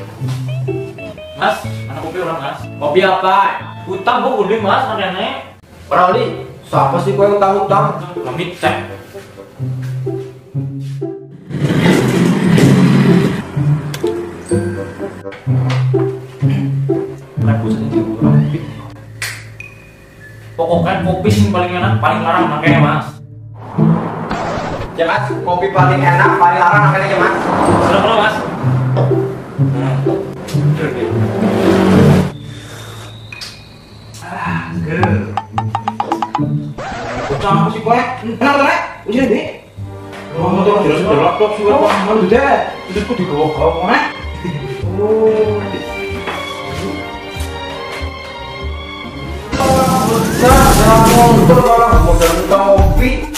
Mas, mana kopi orang mas? Kopi apa? Utang bu, udah mas, makanya. Perali, siapa sih kau utang-utang? Kami cek. Pokoknya kopi sih paling enak, paling larang makanya mas. Ya mas, kopi paling enak, paling larang namanya mas. Sudah mas. Utang apa sih kau? Enak tak? Ujian deh. Oh, motor jelas laptop sudah paham udah. Itu kok digawa-gawa mana? Oh. Motor malah modal kopi.